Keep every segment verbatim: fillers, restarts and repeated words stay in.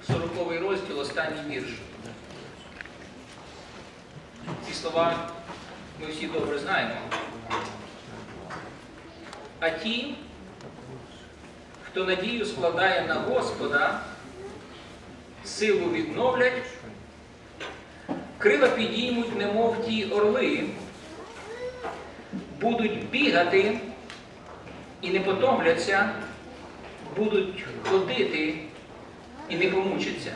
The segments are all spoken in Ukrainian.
сороковий розділ, останній вірш. Ці слова ми всі добре знаємо. А ті, хто надію складає на Господа, силу відновлять, крила підіймуть, немов ті орли, будуть бігати і не потомляться, будуть ходити і не помучаться.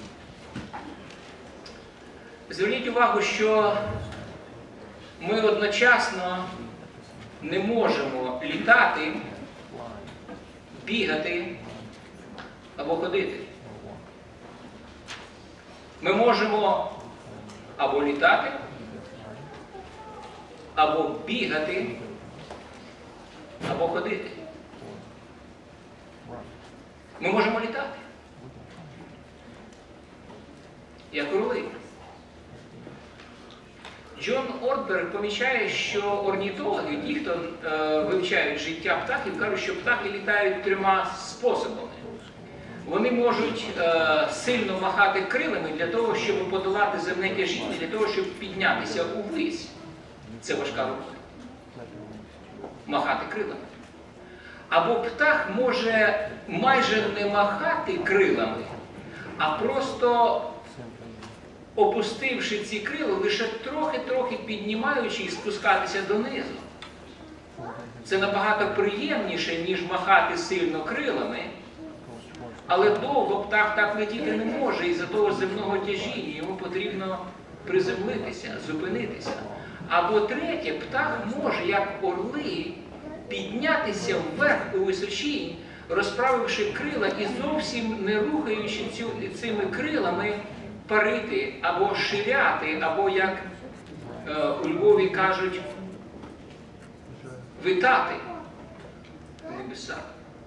Зверніть увагу, що ми одночасно не можемо літати, бігати або ходити. Ми можемо або літати, або бігати, або ходити. Ми можемо літати, як орли. Джон Ортберг помічає, що орнітологи, ті, хто е, вивчають життя птахів, кажуть, що птахи літають трьома способами. Вони можуть е, сильно махати крилами для того, щоб подолати земне тяжіння, для того, щоб піднятися увись. Це важка робота. Махати крилами. Або птах може майже не махати крилами, а просто опустивши ці крила, лише трохи-трохи піднімаючи і спускатися донизу. Це набагато приємніше, ніж махати сильно крилами, але довго птах так летіти не може, із-за того земного тяжіння йому потрібно приземлитися, зупинитися. Або третє, птах може, як орли, піднятися вверх у височінь, розправивши крила і зовсім не рухаючи цю, цими крилами, парити, або ширяти, або, як е, у Львові кажуть, витати в небесах.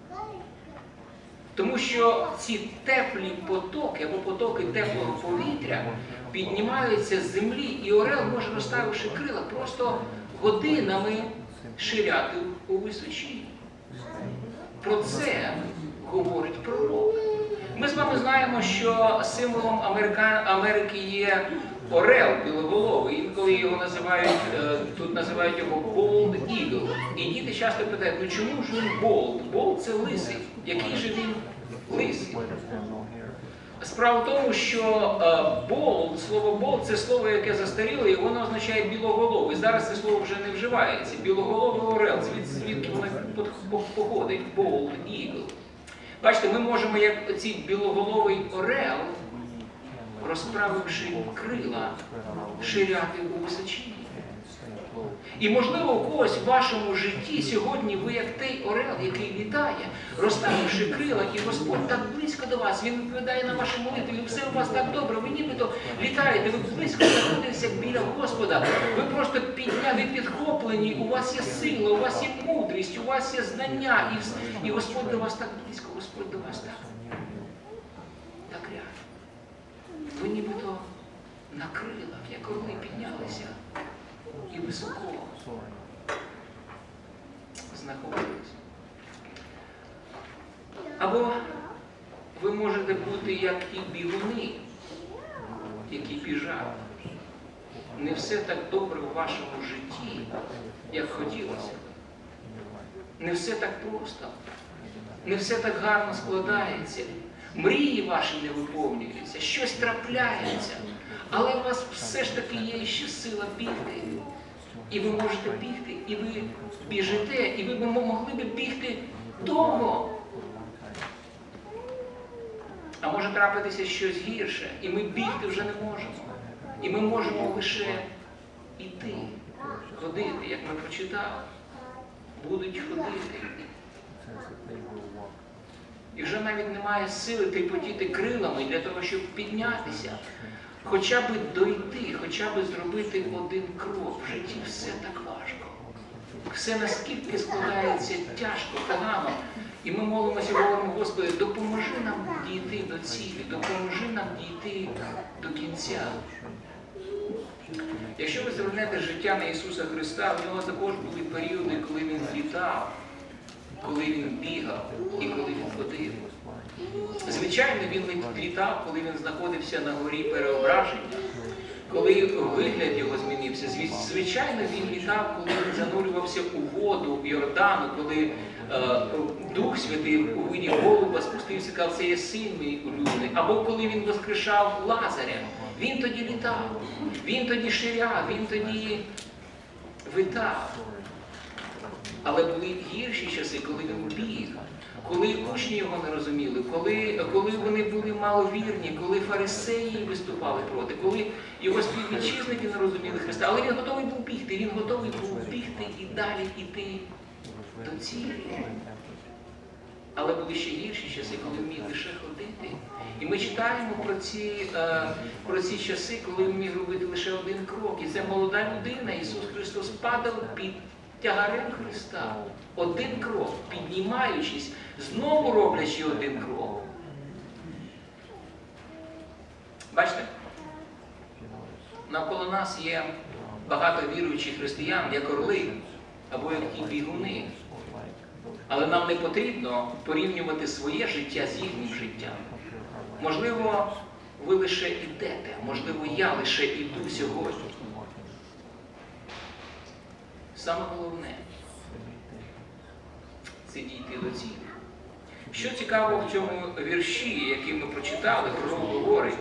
Тому що ці теплі потоки, або потоки теплого повітря піднімаються з землі, і орел може, розставивши крила, просто годинами ширяти у височі. Про це говорить пророк. Ми з вами знаємо, що символом Америка... Америки є орел білоголовий. Інколи його називають, тут називають його Bald Eagle. І діти часто питають, ну чому ж він Bald? Bald – це лисий. Який же він лисий? Справа в тому, що Bald, слово Bald – це слово, яке застаріло, і воно означає білоголовий. Зараз це слово вже не вживається. Білоголовий орел, звідки воно походить? Bald Eagle. Бачите, ми можемо, як цей білоголовий орел, розправивши крила, ширяти у височині. І, можливо, у когось в вашому житті сьогодні ви, як той орел, який літає, розставивши крила, і Господь так близько до вас, Він відповідає на ваші молитви, і все у вас так добре, ви нібито літаєте, ви близько знаходитеся біля Господа, ви просто підняли, підхоплені, у вас є сила, у вас є мудрість, у вас є знання, і, і Господь до вас так близько, Господь до вас так, так рядом. Ви нібито на крилах, як орли, піднялися і високо знаходитесь. Або ви можете бути як ті бігуни, які біжать. Не все так добре в вашому житті, як хотілося. Не все так просто. Не все так гарно складається. Мрії ваші не виповнюються, щось трапляється. Але у вас все ж таки є ще сила бігти. І ви можете бігти, і ви біжите, і ви могли б бігти довго. А може трапитися щось гірше, і ми бігти вже не можемо. І ми можемо лише йти, ходити, як ми прочитали. Будуть ходити. І вже навіть немає сили тріпотіти крилами для того, щоб піднятися. Хоча б дойти, хоча б зробити один крок. В житті все так важко. Все наскільки складається тяжко, погано. І ми молимося, говоримо, Господи, допоможи нам дійти до цілі, допоможи нам дійти до кінця. Якщо ви звернете життя на Ісуса Христа, в нього також були періоди, коли Він літав, коли Він бігав і коли Він ходив. Звичайно, він літав, коли він знаходився на горі Переображення, коли вигляд його змінився. Звичайно, він літав, коли він занурювався у воду Йордану, коли е, Дух Святий у виді голуба спустився і сказав, це є син мій улюблений. Або коли він воскрешав Лазаря, він тоді літав, він тоді ширяв, він тоді витав. Але були гірші часи, коли він біг, коли учні його не розуміли, коли, коли вони були маловірні, коли фарисеї виступали проти, коли його співвітчизники не розуміли Христа. Але він готовий був бігти, він готовий був бігти і далі йти до цілі. Але були ще гірші часи, коли він міг лише ходити. І ми читаємо про ці, е, про ці часи, коли він міг робити лише один крок. І це молода людина, Ісус Христос, падав під тягарем Христа. Один крок, піднімаючись, знову роблячи один крок. Бачите, навколо нас є багато віруючих християн, як орли, або як ті бігуни. Але нам не потрібно порівнювати своє життя з їхнім життям. Можливо, ви лише йдете, можливо, я лише йду сьогодні. Саме головне – це дійти до цілі. Що цікаво в цьому вірші, який ми прочитали, про говорить,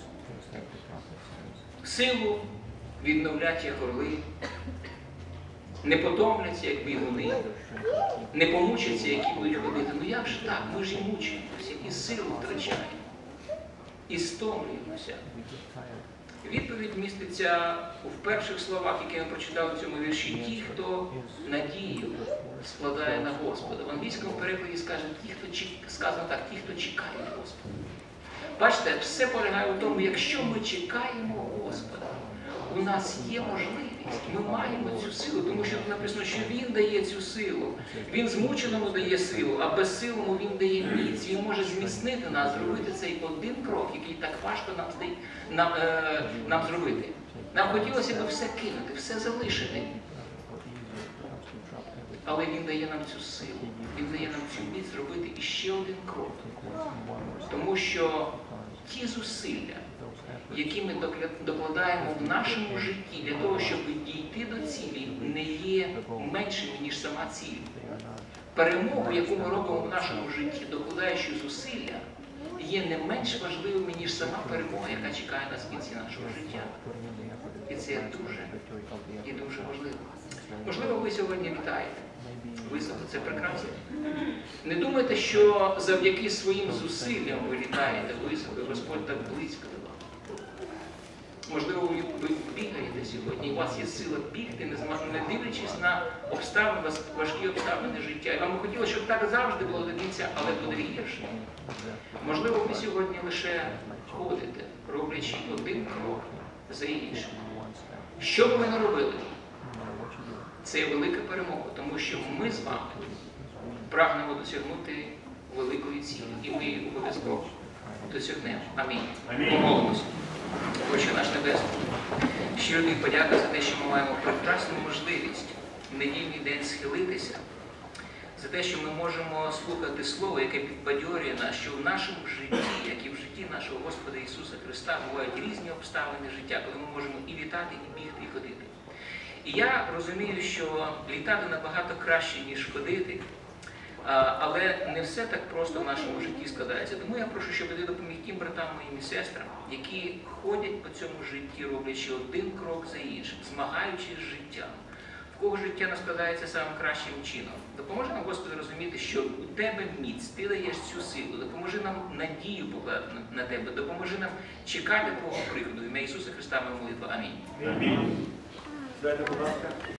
силу відновлять, як орли, не потомляться, як бігуни, не помучаться, які будуть ходити. Ну як же так? Ми ж і мучаємося, і силу втрачаємо, і стомлюємося. Відповідь міститься в перших словах, які ми прочитали в цьому вірші. Ті, хто надію складає на Господа. В англійському перекладі скаже, ті, хто чек... сказано так, ті, хто чекає Господа. Бачите, все полягає в тому, якщо ми чекаємо Господа, у нас є можливість, ми маємо цю силу, тому що написано, що Він дає цю силу. Він змученому дає силу, а безсилому Він дає міць. Він може зміцнити нас, зробити цей один крок, який так важко нам, нам, е, нам зробити. Нам хотілося б все кинути, все залишити. Але Він дає нам цю силу, Він дає нам цю міць зробити іще один крок. Тому що ті зусилля, які ми докладаємо в нашому житті для того, щоб дійти до цілі, не є меншими, ніж сама ціль. Перемогу, яку ми робимо в нашому житті, докладаючи зусилля, є не менш важливими, ніж сама перемога, яка чекає нас в кінці нашого життя. І це дуже і дуже важливо. Можливо, ви сьогодні літаєте. Високо, це прекрасно. Не думайте, що завдяки своїм зусиллям ви літаєте високо, і Господь так близько до вас. Можливо, ви бігаєте сьогодні, і у вас є сила бігти, не дивлячись на обставини, важкі обставини життя. І вам би хотілося, щоб так завжди було до кінця, але буде гірше. Можливо, ви сьогодні лише ходите, роблячи один крок за іншим. Що б ви не робили? Це є велика перемога, тому що ми з вами прагнемо досягнути великої цілі. І ми її обов'язково досягнемо. Амінь. Помолимося. Отче наш Небесний, щиро тобі подяка за те, що ми маємо прекрасну можливість в недільний день схилитися, за те, що ми можемо слухати Слово, яке підбадьорює нас, що в нашому житті, як і в житті нашого Господа Ісуса Христа, бувають різні обставини життя, коли ми можемо і літати, і бігти, і ходити. І я розумію, що літати набагато краще, ніж ходити, але не все так просто в нашому житті складається. Тому я прошу, щоб ти допоміг тим братам моїм і сестрам, які ходять по цьому житті, роблячи один крок за іншим, змагаючись з життям. В кого життя не складається самим кращим чином. Допоможи нам, Господи, розуміти, що у Тебе міць, Ти даєш цю силу. Допоможи нам надію покладати на Тебе. Допоможи нам чекати Твого приходу. В ім'я Ісуса Христа ми молитва. Амінь. Амінь. Дайте, будь ласка.